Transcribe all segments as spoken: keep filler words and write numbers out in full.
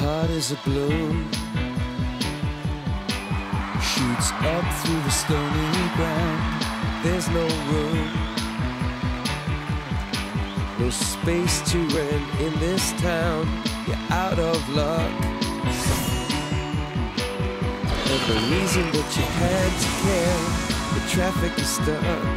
heart is a balloon, shoots up through the stony ground. There's no room, no space to rent in this town. You're out of luck, and the reason that you had to care, the traffic is stuck,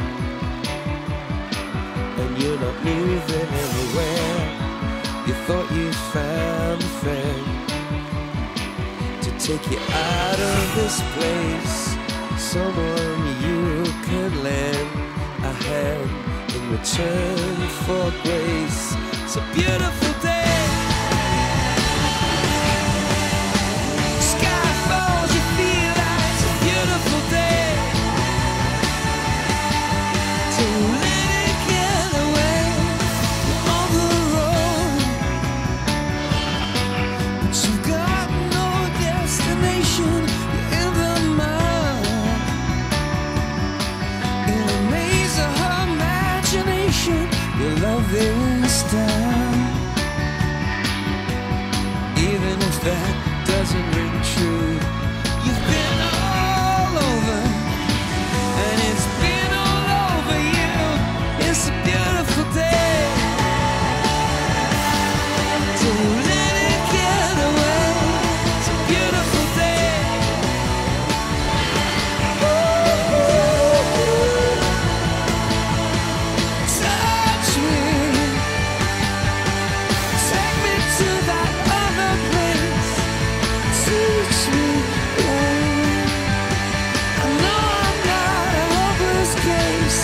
and you're not moving anywhere. You thought you found a friend to take you out of this place, someone you could lend a hand in return for grace. It's a beautiful day, sky falls, you feel like it's a beautiful day. So let it get away on the road, but you've got no destination. You're in the mud, in a maze of her imagination. Your love is down, even if that doesn't ring true. You've been all over, and it's been all over you. It's a beautiful day, so let it get away. It's a beautiful day. Touch me, take me to that other place. Teach me, babe. I know I'm not a hopeless case.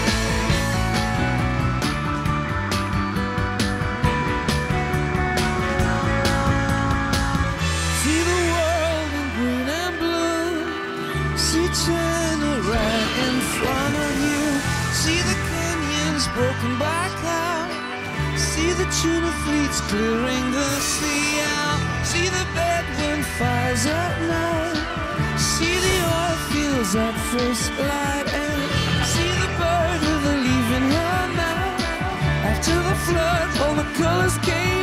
See the world in green and blue. See China right in front of you. See the canyons broken by cloud. See the tuna fleets clearing the sea out. See the bedouin fires at night. See the oil fields at first light. And see the bird with a leaf in her mouth. After the flood, all the colors came